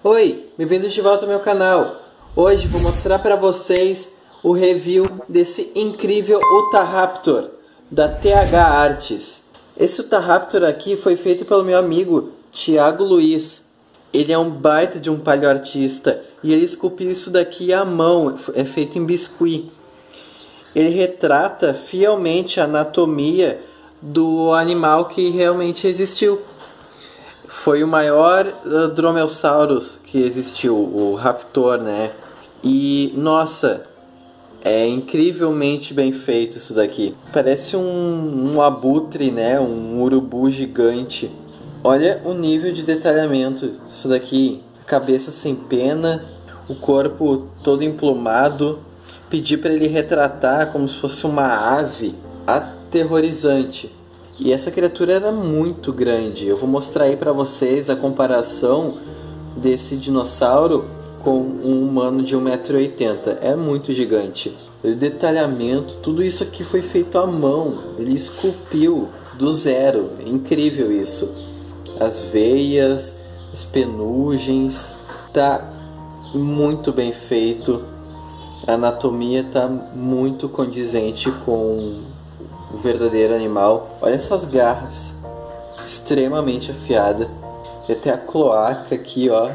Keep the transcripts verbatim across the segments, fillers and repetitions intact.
Oi, bem-vindos de volta ao meu canal. Hoje vou mostrar para vocês o review desse incrível Utahraptor da T H Arts. Esse Utahraptor aqui foi feito pelo meu amigo Thiago Luiz. Ele é um baita de um paleoartista e ele esculpiu isso daqui à mão, é feito em biscuit. Ele retrata fielmente a anatomia do animal que realmente existiu. Foi o maior uh, Dromaeosaurus que existiu, o Raptor, né? E, nossa, é incrivelmente bem feito isso daqui. Parece um, um abutre, né? Um urubu gigante. Olha o nível de detalhamento disso daqui. Cabeça sem pena, o corpo todo emplumado. Pedi para ele retratar como se fosse uma ave aterrorizante. E essa criatura era muito grande. Eu vou mostrar aí para vocês a comparação desse dinossauro com um humano de um metro e oitenta. É muito gigante. O detalhamento, tudo isso aqui foi feito à mão. Ele esculpiu do zero. É incrível isso. As veias, as penugens, tá muito bem feito. A anatomia tá muito condizente com o verdadeiro animal. Olha essas garras, extremamente afiada. E até a cloaca aqui, ó.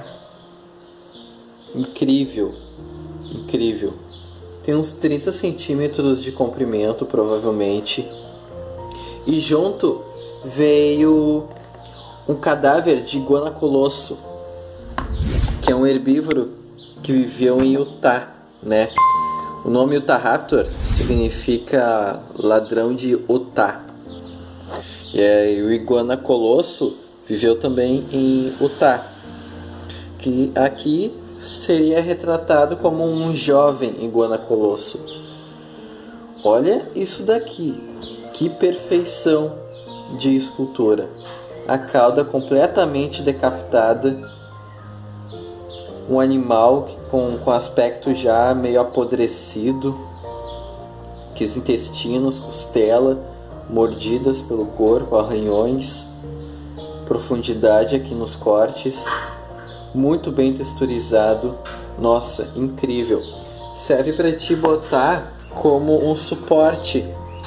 Incrível, incrível. Tem uns trinta centímetros de comprimento, provavelmente. E junto veio um cadáver de iguana colosso, que é um herbívoro que viveu em Utah, né? O nome Utahraptor significa ladrão de Utah. E aí, o iguana colosso viveu também em Utah, que aqui seria retratado como um jovem iguana colosso. Olha isso daqui, que perfeição de escultura. A cauda completamente decapitada. Um animal com, com aspecto já meio apodrecido, que os intestinos, costela, mordidas pelo corpo, arranhões, profundidade aqui nos cortes, muito bem texturizado. Nossa, incrível. Serve para te botar como um suporte.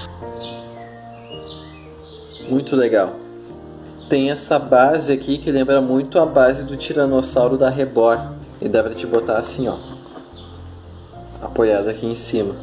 Muito legal. Tem essa base aqui que lembra muito a base do tiranossauro da Rebor. E dá pra te botar assim, ó, apoiado aqui em cima.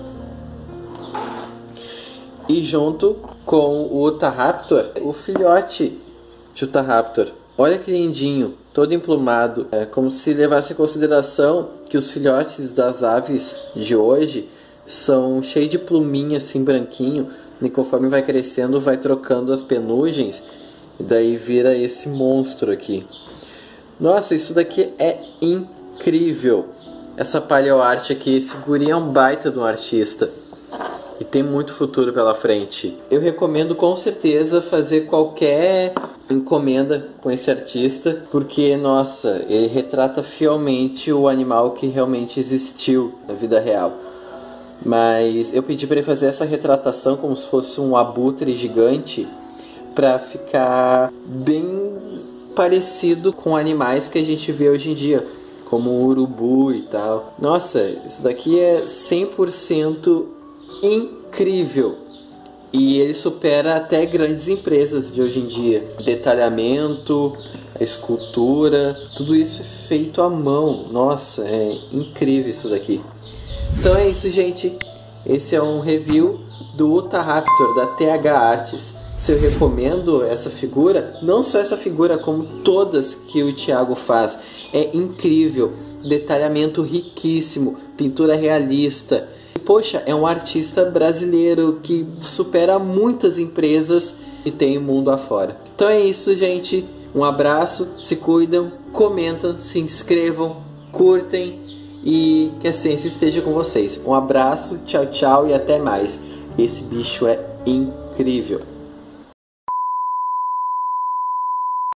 E junto com o Utahraptor, o filhote de Utahraptor. Olha que lindinho, todo emplumado. É como se levasse em consideração que os filhotes das aves de hoje são cheios de pluminha assim, branquinho. E conforme vai crescendo, vai trocando as penugens. E daí vira esse monstro aqui. Nossa, isso daqui é incrível. Incrível essa paleoarte aqui. Esse guri é um baita de um artista e tem muito futuro pela frente. Eu recomendo com certeza fazer qualquer encomenda com esse artista, porque nossa, ele retrata fielmente o animal que realmente existiu na vida real. Mas eu pedi para ele fazer essa retratação como se fosse um abutre gigante, para ficar bem parecido com animais que a gente vê hoje em dia, como o urubu e tal. Nossa, isso daqui é cem por cento incrível. E ele supera até grandes empresas de hoje em dia. Detalhamento, a escultura, tudo isso é feito à mão. Nossa, é incrível isso daqui. Então é isso, gente. Esse é um review do Utahraptor da T H Arts. Se eu recomendo essa figura, não só essa figura, como todas que o Thiago faz. É incrível, detalhamento riquíssimo, pintura realista. E, poxa, é um artista brasileiro que supera muitas empresas e tem o mundo afora. Então é isso, gente. Um abraço, se cuidam, comentam, se inscrevam, curtem e que a ciência esteja com vocês. Um abraço, tchau, tchau e até mais. Esse bicho é incrível.